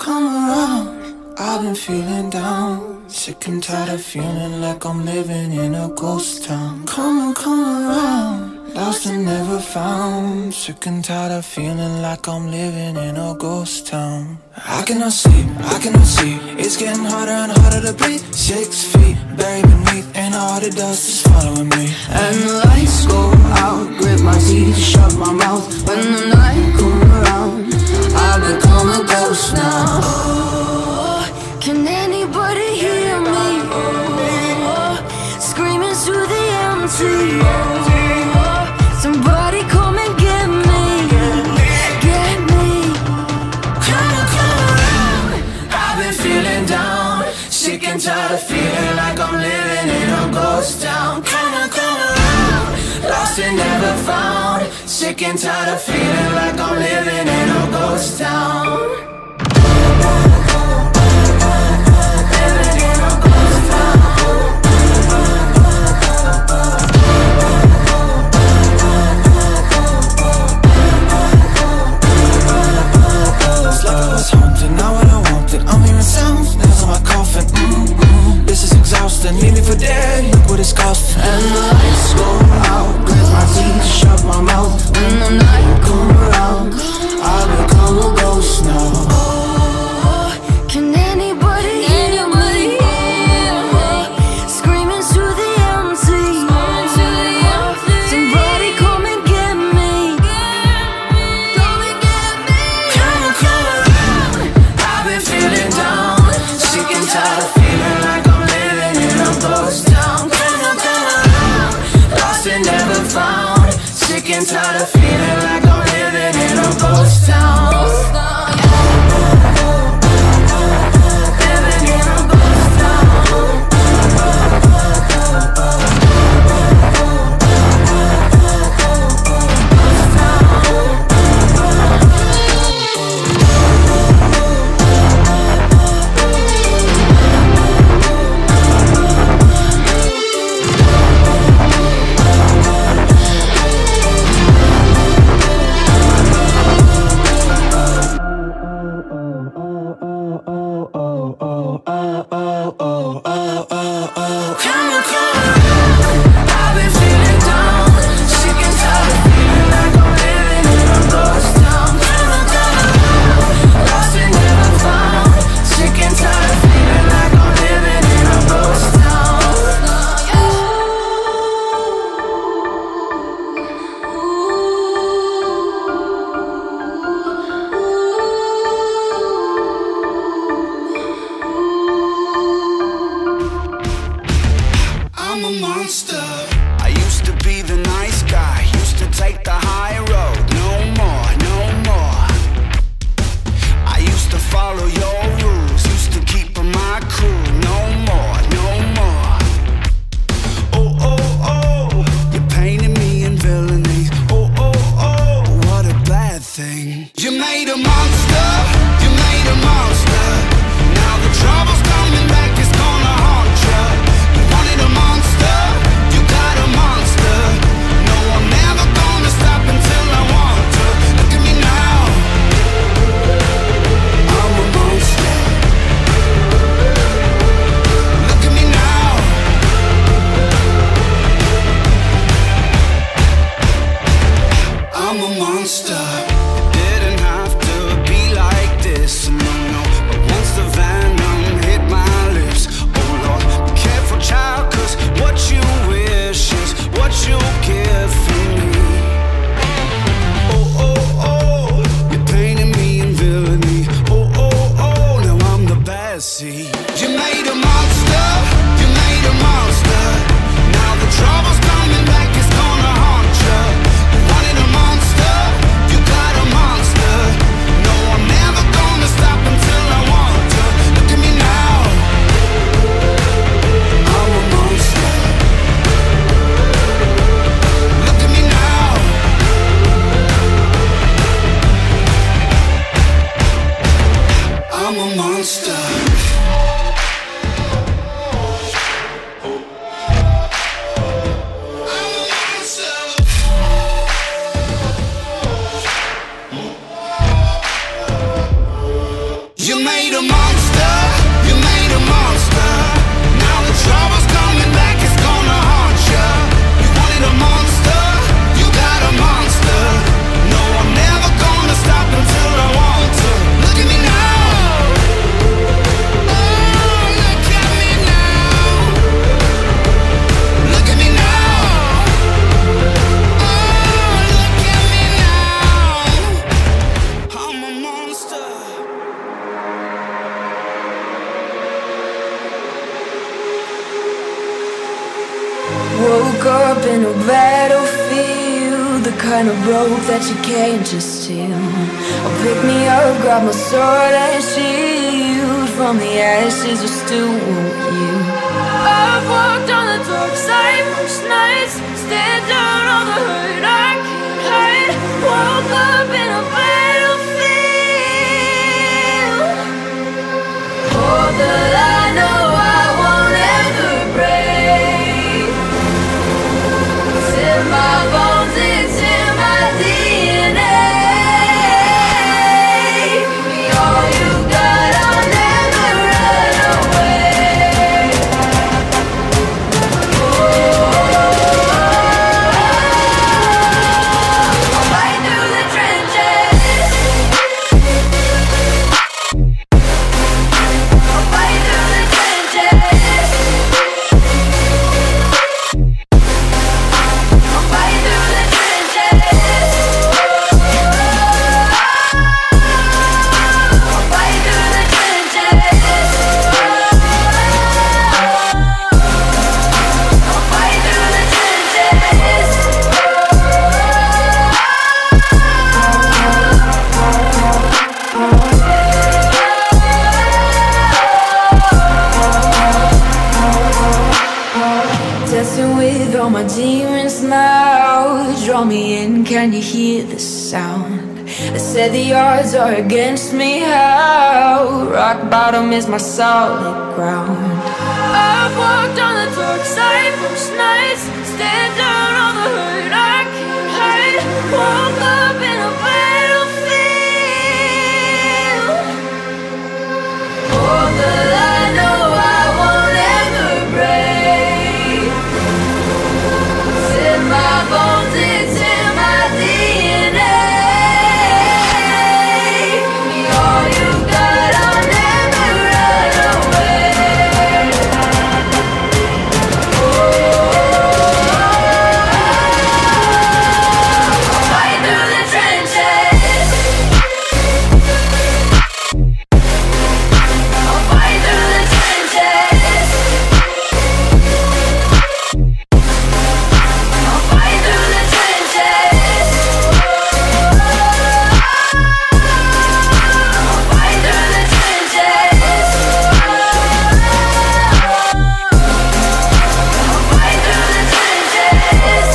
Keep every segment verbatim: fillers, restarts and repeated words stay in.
come around. I've been feeling down, sick and tired of feeling like I'm living in a ghost town. Come on, come around, lost and never found. Sick and tired of feeling like I'm living in a ghost town. I cannot sleep, I cannot see. It's getting harder and harder to breathe. Six feet buried beneath, and all the dust is following me. And the lights go out, grit my teeth, shut my mouth. When the night comes around, I become a ghost now. Oh, can anybody hear me? Oh, screaming through the empty. Oh, somebody come and get me, get me. Come on, come around. I've been feeling down, sick and tired of feeling like I'm living in a ghost town. Come on, come around, lost and never found. Sick and tired of feeling like I'm living in a ghost town. Now I don't want it, I'm hearing sounds, nails on my coffin. Mm-mm. This is exhausting, leave me for dead, look what it's costing. And the lights go out, grit my teeth, shut my mouth. When the night come around, I become a ghost now. Oh, can anybody hear me? Oh, screaming through the empty. Somebody come and get me, come and get me. Come on, come around, I've been feeling down, sick and tired of feeling like I'm living in a ghost town. Come on, come around, lost and never found. Sick and tired of feeling like I'm living in a ghost town. Living in a ghost town. You made in a battlefield, the kind of broke that you can't just steal. Or pick me up, grab my sword and shield. From the ashes I still want you. I've walked on the dark side most nights, stared down all the hurt I can't hide. Woke up in a battlefield. Oh, that I know I won't ever break. It's in my bones, it's in my D N A. Give me all you got, I'll never run away. I'll fight through the trenches. I'll fight through the trenches. I'll fight through the trenches. I'll fight through the trenches. I'll fight through the trenches. Dancing with all my demons now. Draw me in, can you hear the sound? They said the odds are against me, how? Rock bottom is my solid ground. I've walked on the dark side most nights, stared down all the hurt I can't hide. Woke up in a battlefield. Oh, that I know I won't ever break. It's in my bones, it's in my D N A. Give me all you got, I'll never run away. I'll fight through the trenches. I'll fight through the trenches. I'll fight through the trenches. I'll fight through the trenches. I'll fight through the trenches.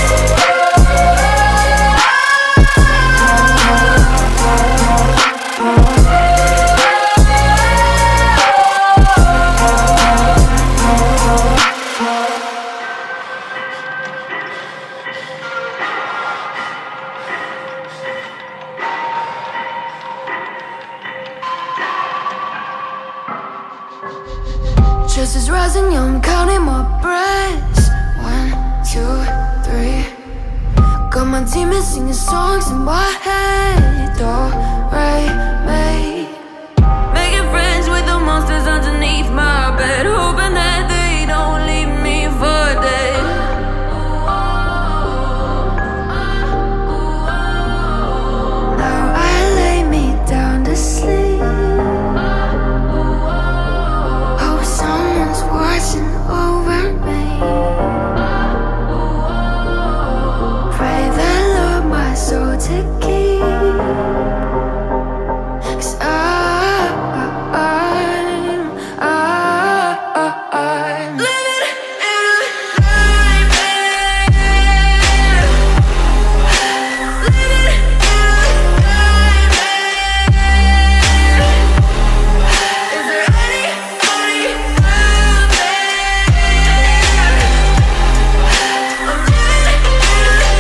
Stress is rising, yeah, I'm counting my breaths. One, two, three. Got my demons singing songs in my head. Do, re, mi. Making friends with the monsters underneath my bed, hoping that they don't leave me for dead. Now I lay me down to sleep. Hope someone's watching over me. Pray the Lord my soul to keep. 'Cause I, I, I, I, I'm living in a nightmare. Living in a nightmare. Is there anybody out there? I'm living in a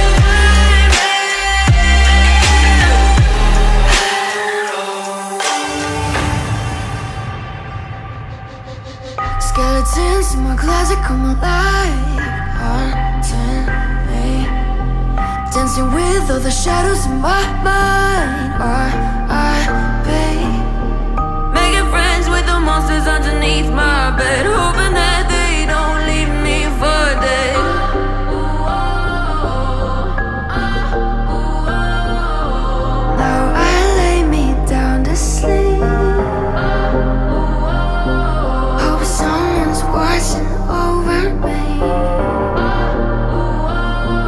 nightmare. Skeletons in my closet come alive, haunting me. Dancing with all the shadows in my mind. R I P. Making friends with the monsters underneath my bed, hoping that they don't leave me for dead. Now I lay me down to sleep. Hope someone's watching over me.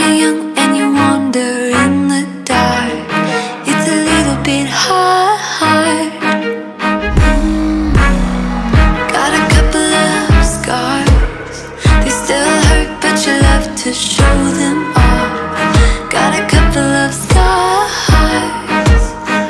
you're young and you wander in the dark, it's a little bit hard. mm. Got a couple of scars, they still hurt but you love to show them off. Got a couple of scars,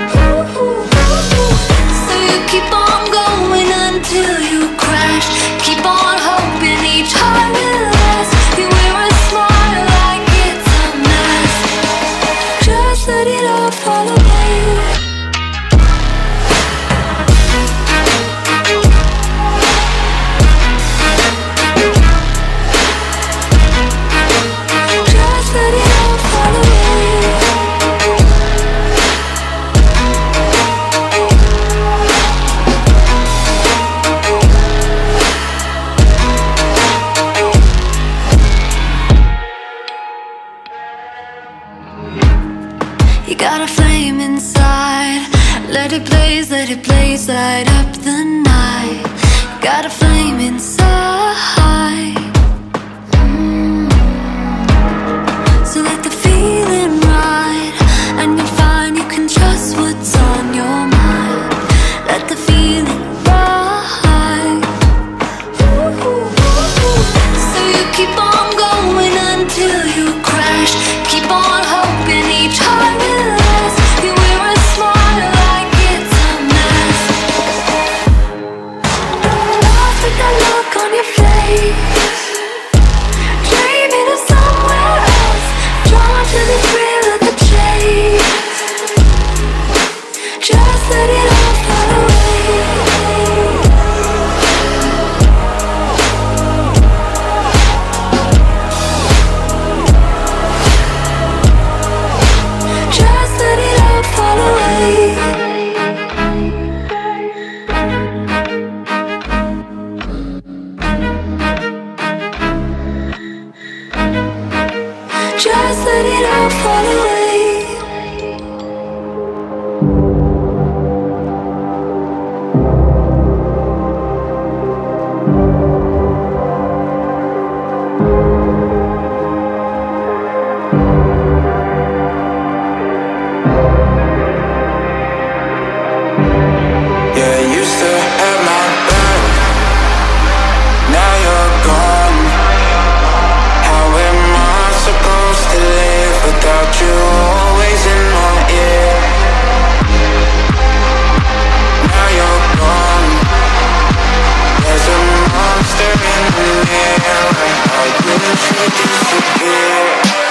so you keep on going until you crash. Keep on hoping each heart will last. You wear a smile like it's a mask. Just let it all fall away. Just let it all fall away. You got a flame inside, let it blaze, let it blaze, light up the night. You got a flame inside, mm. So let the feeling ride, and you'll find you can trust what's on your mind. Let the feeling ride. So you keep on going until you crash. Keep on hoping each heart will last. You wear a smile like it's a mask. Lost with that look on your face, dreaming of somewhere else, drawn to the thrill of the chase. Just let it all fall away. Just let it all fall away. Just let it all fall away. Yeah, you used to have my back, now you're gone. How am I supposed to live without you always in my ear? Now you're gone, there's a monster in the mirror. I wish you disappear.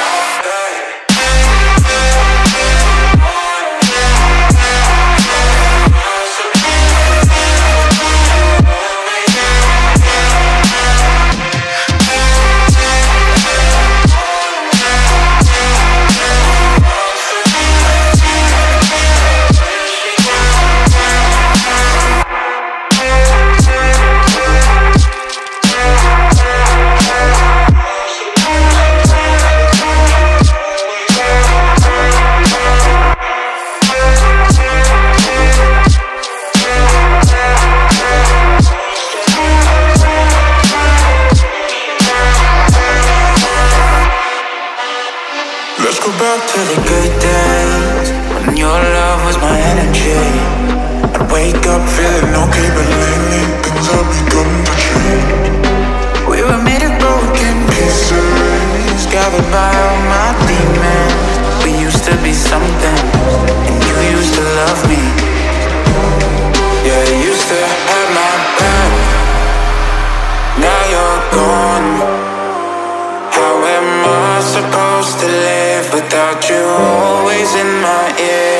Let's go back to the good days when your love was my energy. I'd wake up feeling okay, but lately things have begun to change. We were made of broken pieces, gathered by all my demons. We used to be something, and you used to love me. Yeah, you used to have my back, now you're gone. How am I supposed to live without you always in my ear?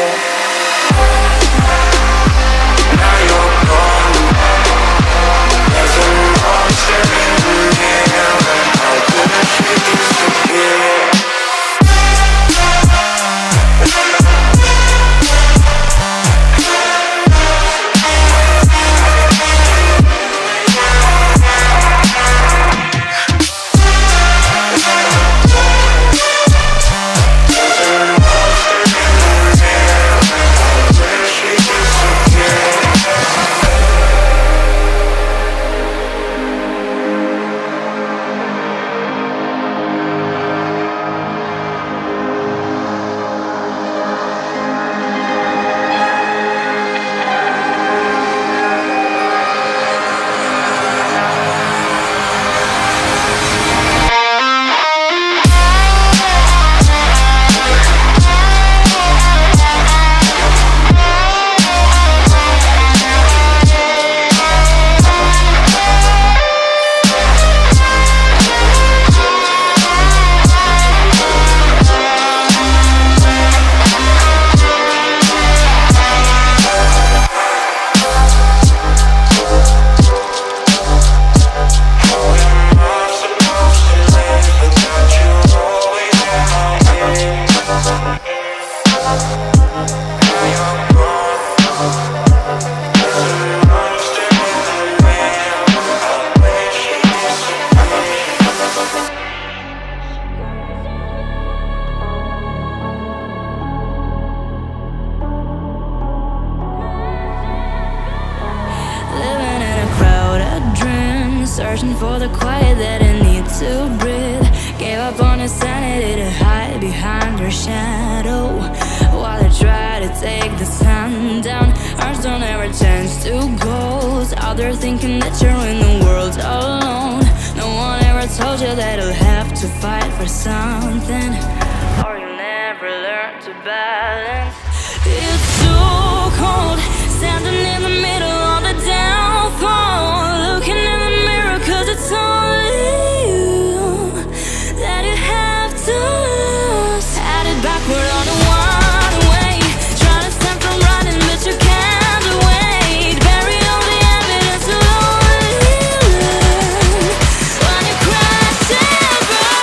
Now you're gone, there's a monster in the mirror. I wish you disappear. Yeah. searching for the quiet that I need to breathe. Gave up on his sanity to hide behind your shadow, while I try to take the sun down. Hearts don't ever change to gold. Out there thinking that you're in the world alone. No one ever told you that you'll have to fight for something, or you never learn to balance. It's so cold, standing in the middle of the downfall, looking in the mirror cause it's only you that you have to lose. Headed backward on a one way, trying to stand from running but you can't wait. Bury all the evidence to only learn when you crash and burn.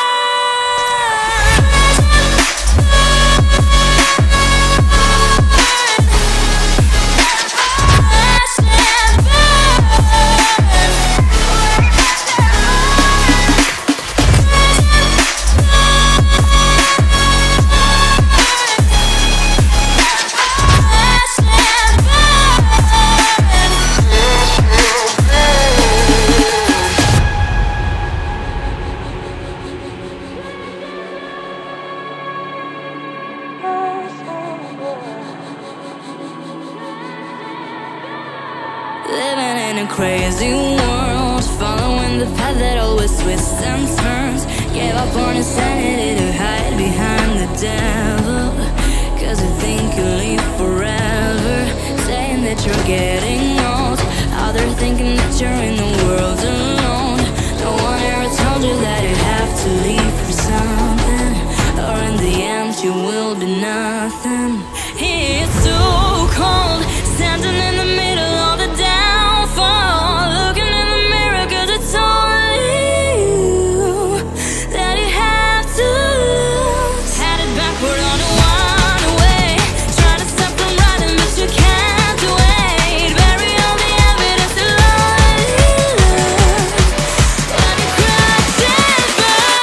Living in a crazy world, following the path that always twists and turns. Gave up on his sanity to hide behind the devil, cause you think you'll live forever, saying that you're getting old. Out there thinking that you're in the world alone. No one ever told you that you have to leave for something, or in the end you will be nothing. It's too cold, standing in the middle of the downfall, looking in the mirror cause it's only you that you have to lose. Headed backward on a one way, trying to stop from running but you can't wait. Bury all the evidence to only learn when you crash and burn.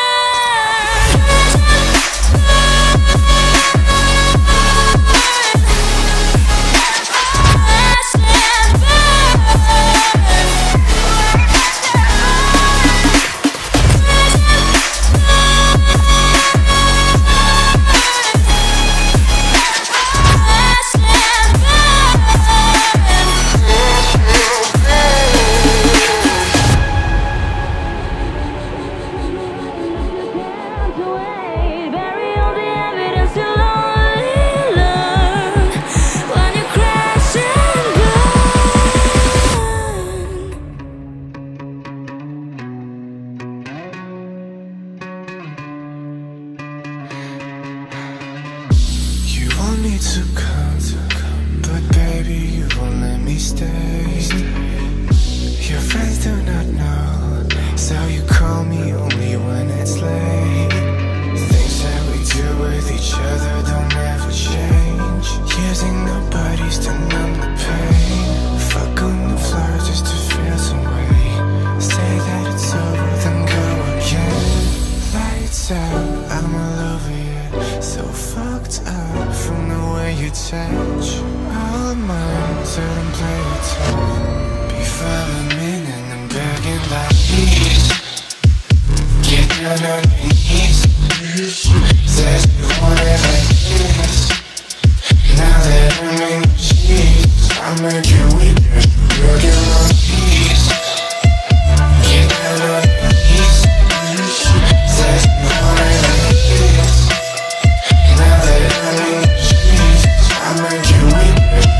To come, but baby you won't let me stay. Your friends do not know, so you call me only when it's late. Things that we do with each other don't ever change, using our bodies to numb the pain. Fuck on the floor just to feel some way. Say that it's over then go again. Lights out, I'm all over you, so fucked up from the way you touch. All mine, so don't play it tough. Be following and I'm begging like this. Get down on your knees. Says you want it like this. Now that I'm in the sheets, I'll make you weak. You're your own piece. Get down on your knees. Says you want it like this. Now that I'm in the sheets, I'll make you weak.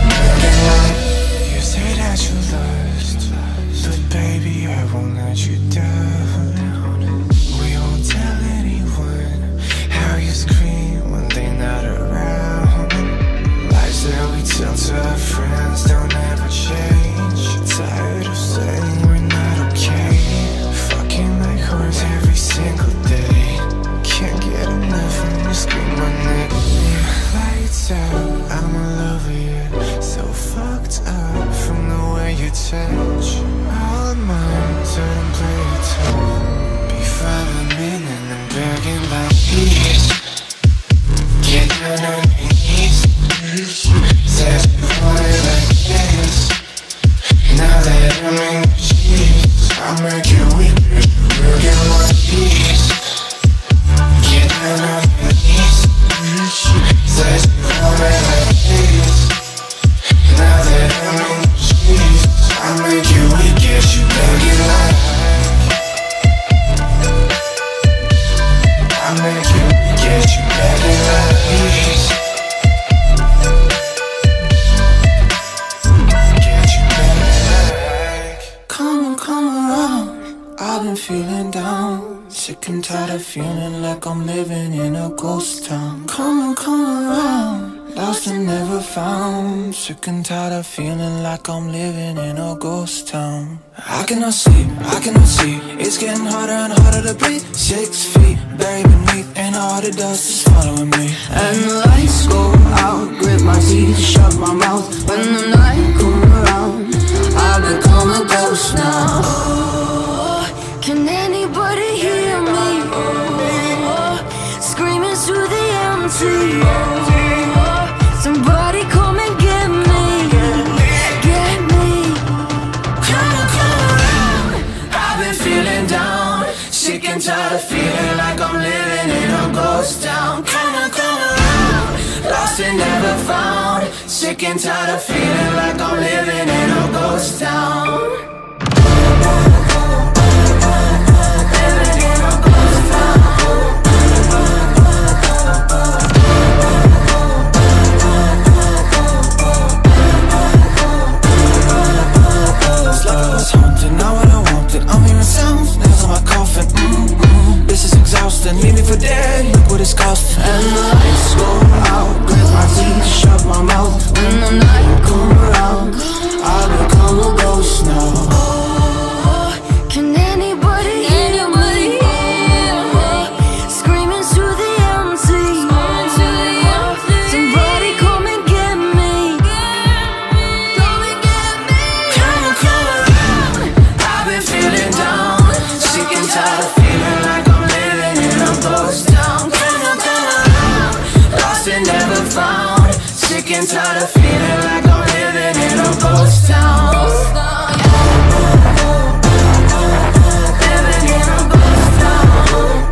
You say that you lost, but baby I won't let you down. We won't tell anyone how you scream when they're not around. Lies that we tell to our friends don't ever get you back right. Get you back. Come on, come around. I've been feeling down, sick and tired of feeling like I'm living in a ghost town. Come on, come around, lost and never found. Sick and tired of feeling like I'm living in a ghost town. I cannot sleep, I cannot see. It's getting harder and harder to breathe. Six feet buried beneath, and all the dust is following me. And the lights go out, grit my teeth, shut my mouth. When the night comes around, I become a ghost now. Oh, can anybody hear me? Oh, screaming through the empty. Oh, somebody come and get me, get me. Come on, come around. I've been feeling down, sick and tired of feeling like I'm living in a ghost town. Come on, come around, lost and never found. Sick and tired of feeling like I'm living in a ghost town. Now what I wanted, I'm hearing sounds, nails on my coffin. Mm-mm. This is exhausting, leave me for dead, look what it's costing. And the lights go out, grit my teeth, shut my mouth. When the night come around, I become a ghost now. Oh, can anybody hear me? Oh, screaming through the empty. Oh, somebody come and get me, come and get me. Come on, come around. I've been feeling down, sick and tired of feeling like I'm living in a ghost town. Come on, come around, lost and never found. Sick and tired of feeling like I'm living in a ghost town. Living in a ghost town.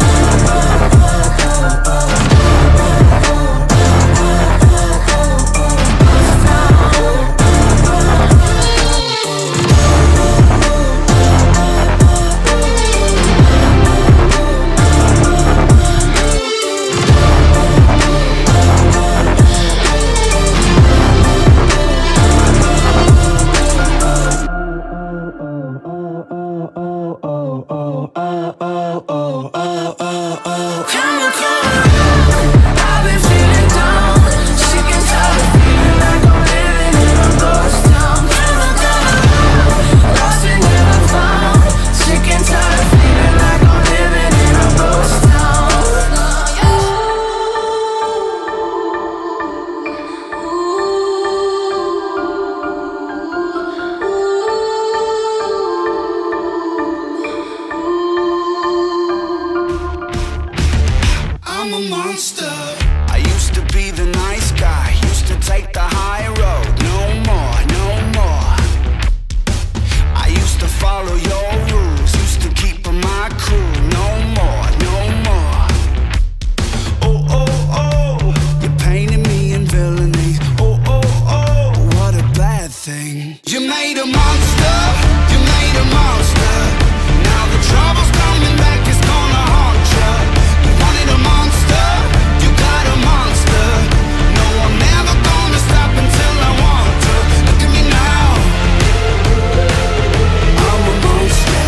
Monster.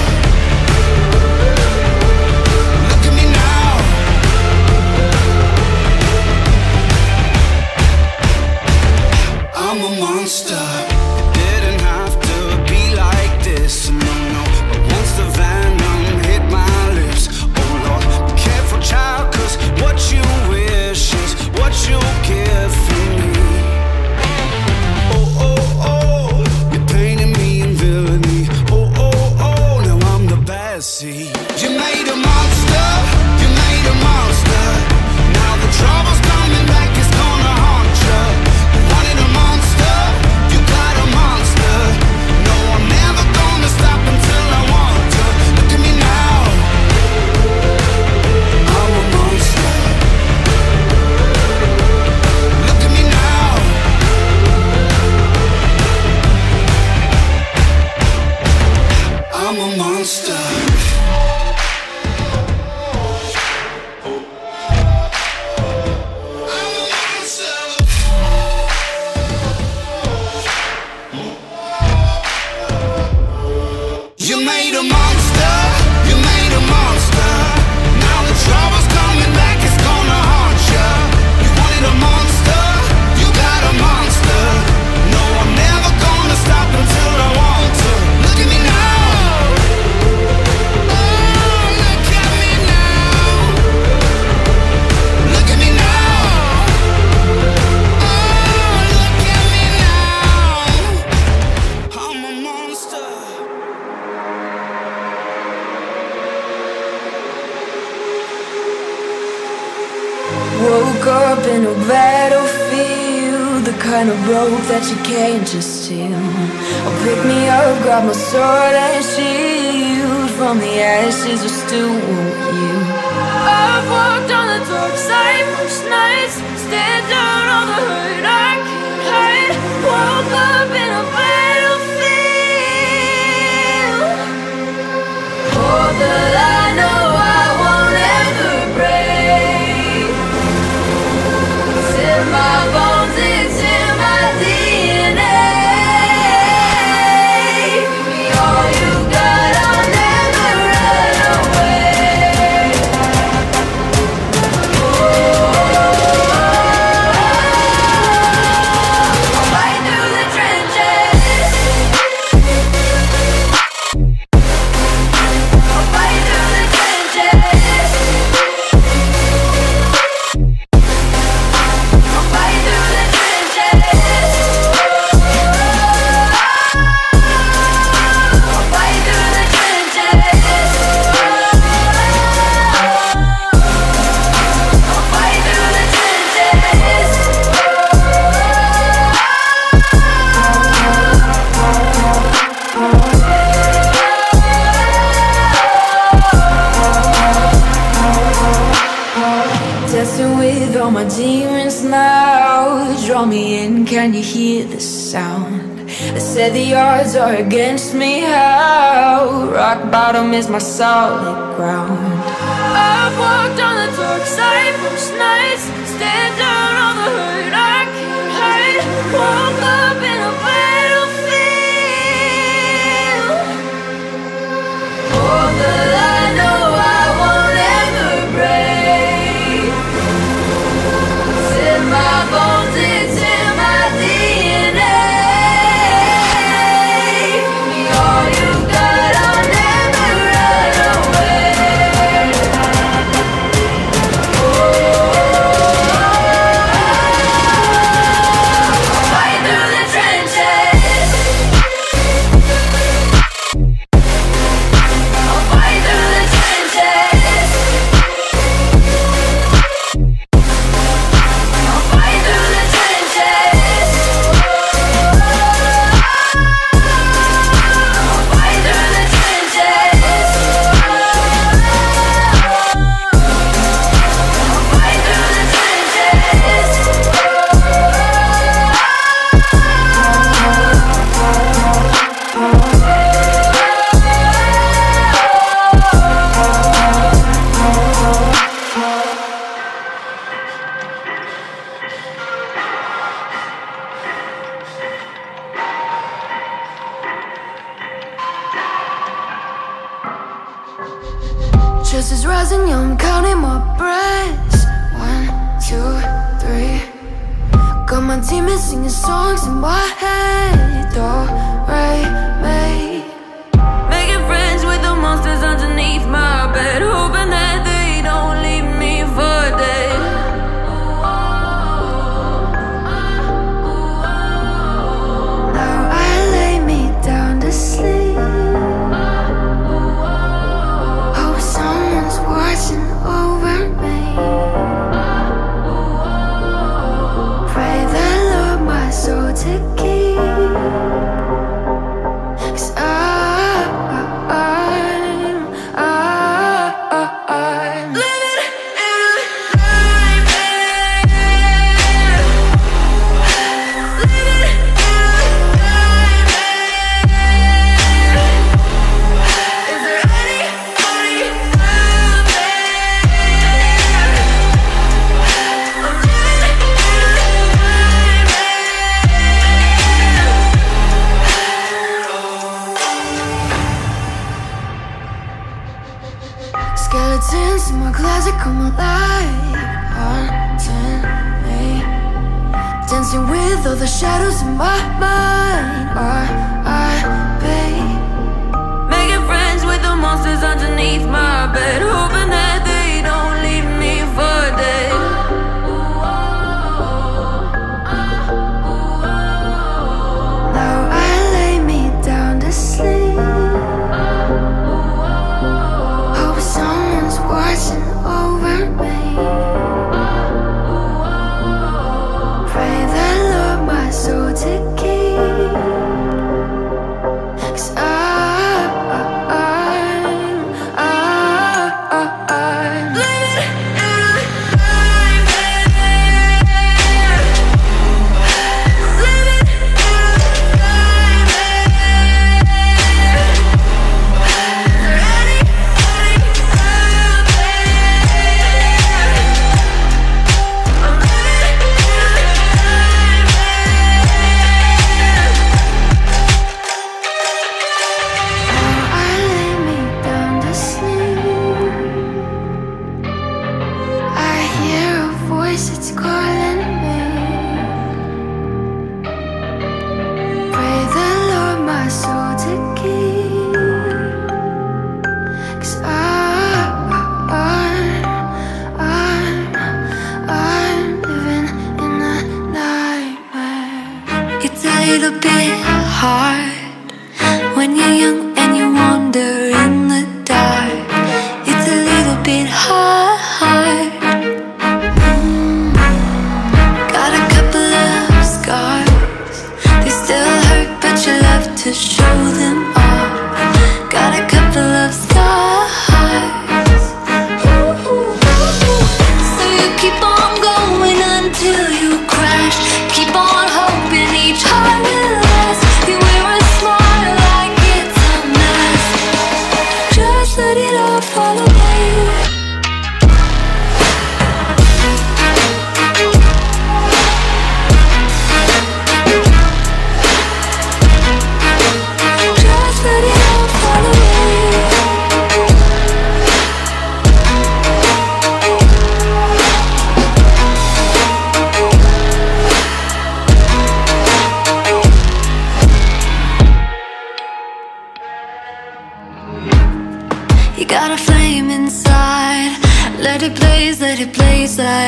woke up in a battlefield, the kind of rope that you can't just steal. Oh, pick me up, grab my sword and shield, from the ashes I still want you. I've walked on the dark side most nights, stared down all the hurt I can't hide. Woke up in a battlefield. Oh, but I know I won't ever break. It's in my bones, it's in my D N A. Give me all you got, I'll never run away. Oh, I'll fight through the trenches. I'll fight through the trenches. I'll fight through the trenches. I'll fight through the trenches. I'll fight through the trenches. Dancing with all my demons now. Draw me in, can you hear the sound? They said the odds are against me, how? Rock bottom is my solid ground. I've walked on the dark side most nights, stared down all the hurt I can't hide. Woke up in a battlefield. Oh, but I know I won't ever break. It's in my bones, it's in my D N A. Give me all you got, I'll never run away. Oh, I'll fight through the trenches. I'll fight through the trenches. I'll fight through the trenches. I'll fight through the trenches. I'll fight through the trenches. Just is rising, yeah, I'm counting my breaths. One, two, three. Got my demons singing songs in my head. Do, re, mi. Making friends with the monsters underneath my bed, hoping that they don't leave me for dead. Now I lay me down to sleep. Hope someone's watching over me. Pray the Lord my soul to keep. 'Cause I, I, I, I'm living in a nightmare. Living in a nightmare. Is there anybody out there? I'm living in a nightmare. Skeletons in my closet come alive, haunting me. Dancing with all the shadows in my mind. R I P. Making friends with the monsters underneath my bed, hoping that they don't leave me for dead. Now I lay me down to sleep. Hope someone's watching over me.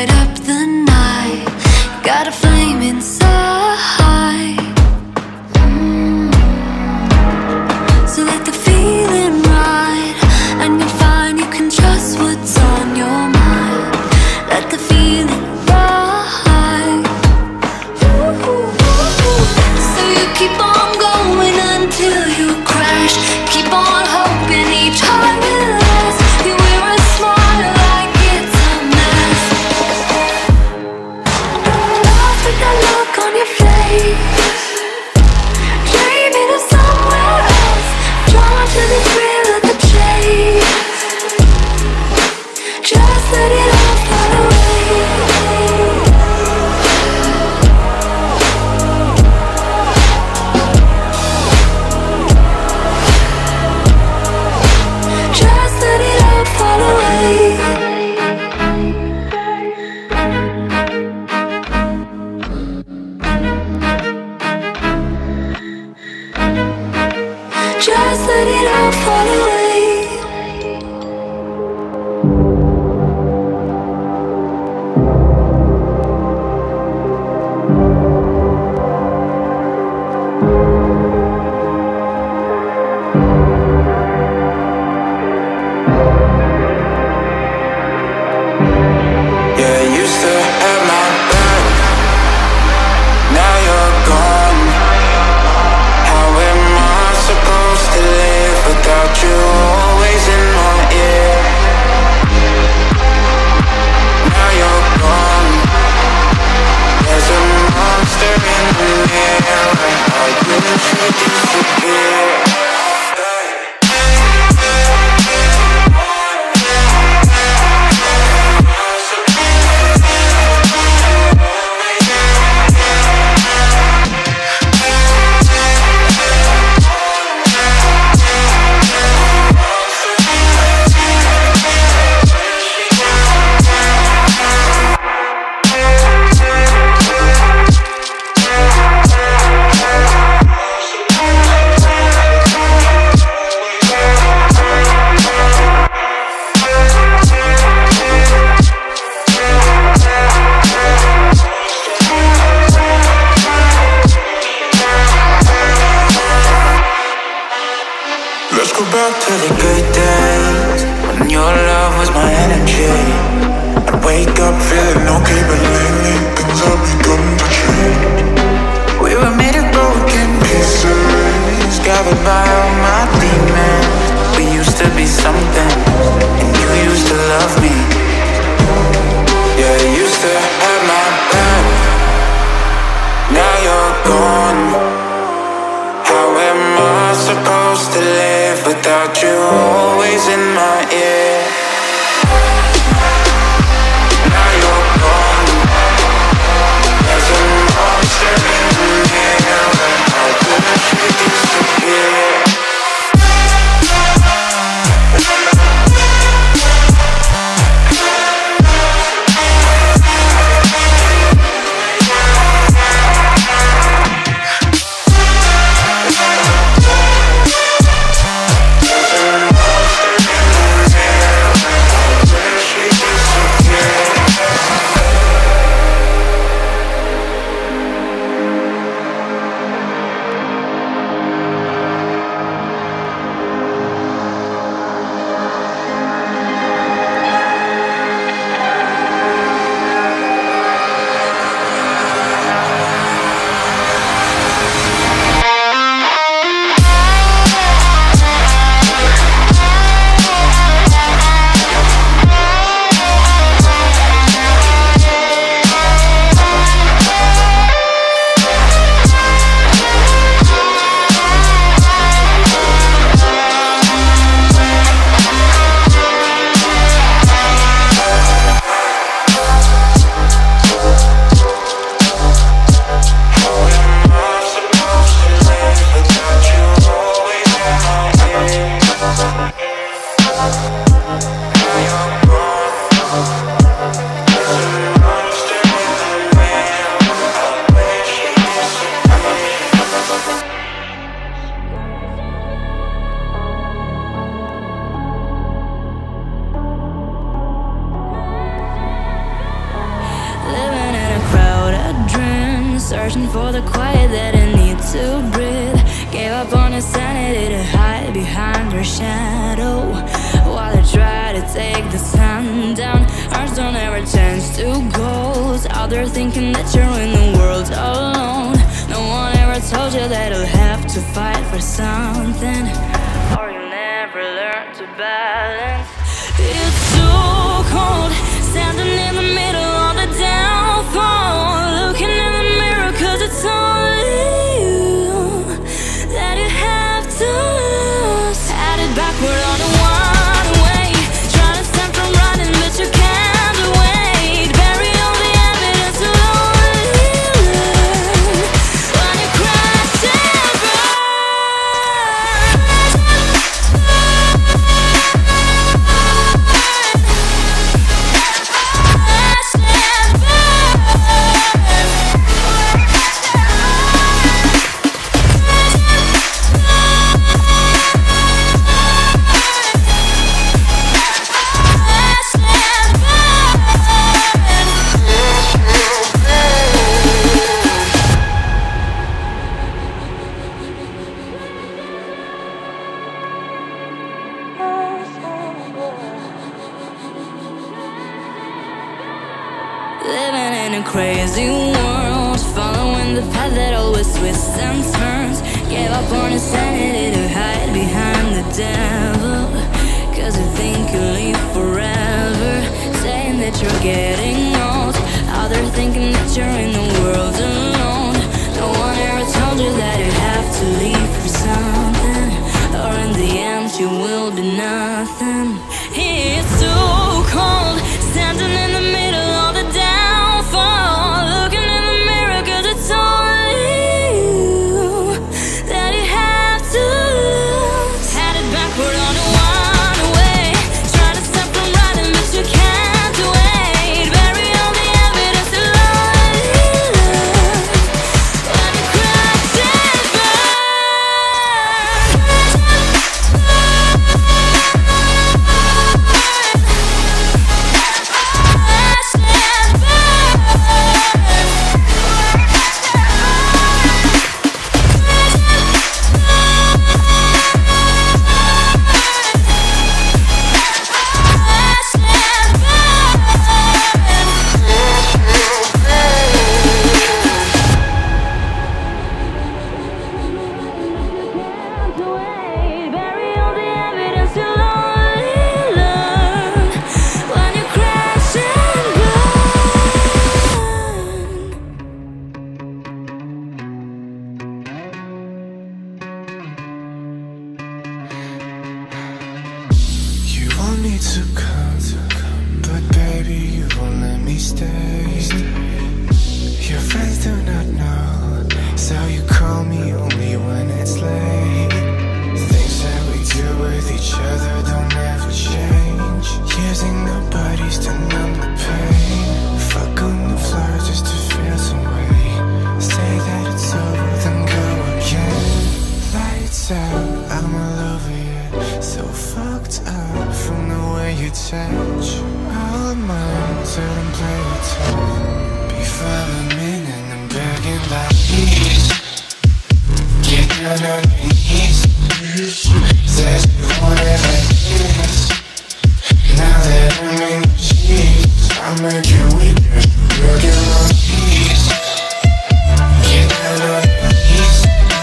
light up the night. Got a flame inside. mm. So let the feeling ride, and you'll find you can trust what's on your mind. Let the feeling ride. Ooh. So you keep on going until you crash. Keep on hoping each high will last. You wear a smile like it's a mask. Lost with that look on your face, dreaming of somewhere else. Drawn to the thrill of the chase. Just let it all fall away. Just let it all fall away. Just let it all fall away. Yeah, I used to have my back, now you're gone. How am I supposed to live without you always in my ear? Now you're gone. There's a monster in the mirror. I wish you'd disappear. Let's go back to the good days when your love was my energy. I'd wake up feeling okay, but lately things have begun to change. We were made of broken pieces, gathered by all my demons. We used to be something, and you used to love me. Yeah, you used to have my back, now you're gone. How am I supposed to live without you always in my ear? Now you're gone. There's a monster in the mirror. I wish you'd disappear. There's a monster in the mirror. searching for the quiet that I need to breathe. Gave up on his sanity to hide behind her shadow, while I try to take the sun down. Hearts don't ever change to ghosts, out there thinking that you're in the world alone. No one ever told you that you'll have to fight for something, or you never learn to balance. It's so cold, standing in the middle of the downfall, looking in the mirror cause it's only you that you have to lose. Headed backward on the one way, trying to stand from running but you can't wait. Bury all the evidence slowly learn when you crash and burn. Living in a crazy world, following the path that always twists and turns. Gave up on insanity to hide behind the devil, cause you think you'll live forever, saying that you're getting old, out there thinking that you're in the world alone. No one ever told you that you have to leave for something, or in the end you will be nothing. It's so cold, standing in the middle of the downfall, looking in the mirror cause it's only you that you have to lose. Headed backward on the one way, trying to stop from running but you can't wait. Bury all the evidence slowly learn when you crash and burn. To come, but baby, you won't let me stay. Your friends do not know, so you call me only when it's late. Things that we do with each other don't ever change, using our bodies to numb the pain. Fuck on the floor just to feel some way, say that it's over then go again. Lights out, I'm all over you, so fucked up from the way you touch. All of mine, so don't play it tough. Be following and I'm begging like this. Get down on your knees. Says you want it like this. Now that I'm in your sheets, I'll make you weaker. Working on these. Get down on your knees.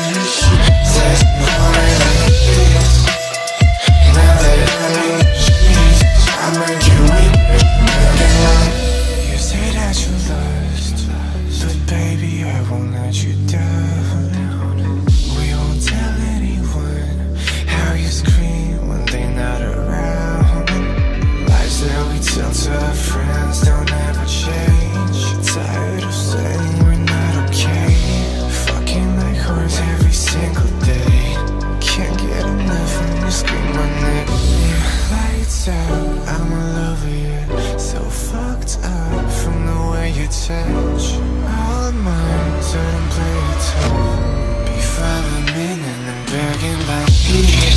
Says you want it like this. Now that I'm in your sheets, I'll make you weaker. Working on. You say that you lost, but baby I won't let you down. We won't tell anyone how you scream when they're not around. Lies that we tell to our friends don't ever change. Tired of saying we're not okay, fucking like whores every single day. Can't get enough when you scream my name. Lights out, I'm all over you, so fucked up from the way you touch. All of mine, so don't play it tough. Be following and I'm begging like me.